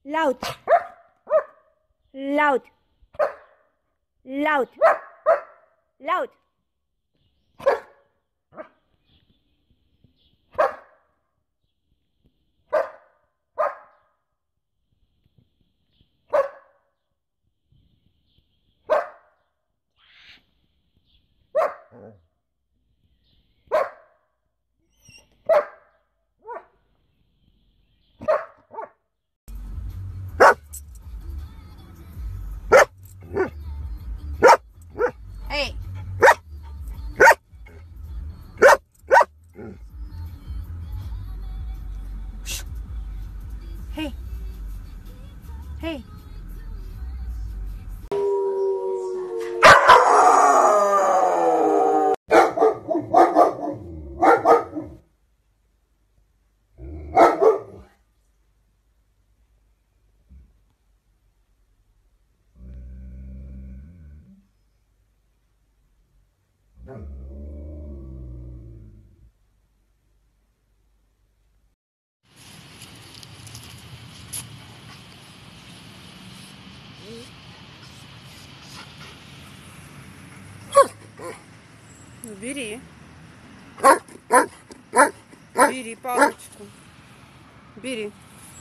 Laut. Laut. Laut. Laut. Hey. Hey. Hey. Бери. Бери палочку. Бери.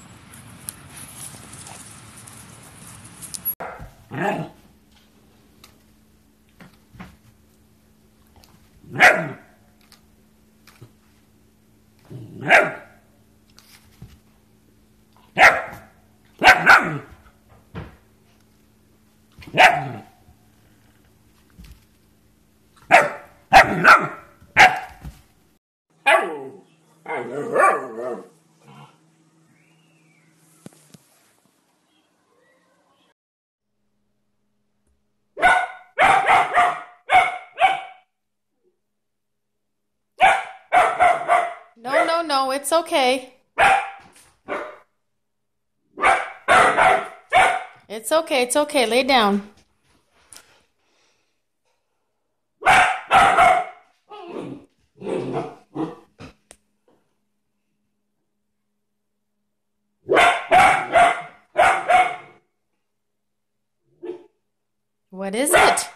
No, it's okay. It's okay. Lay down. What is it?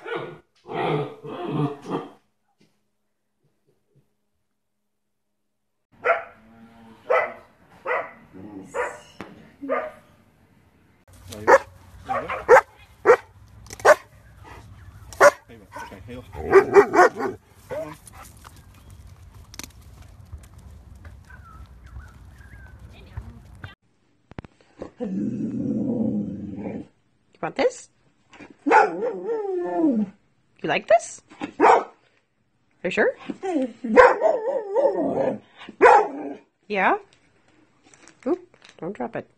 You want this? You like this? Are you sure? Yeah? Oop, don't drop it.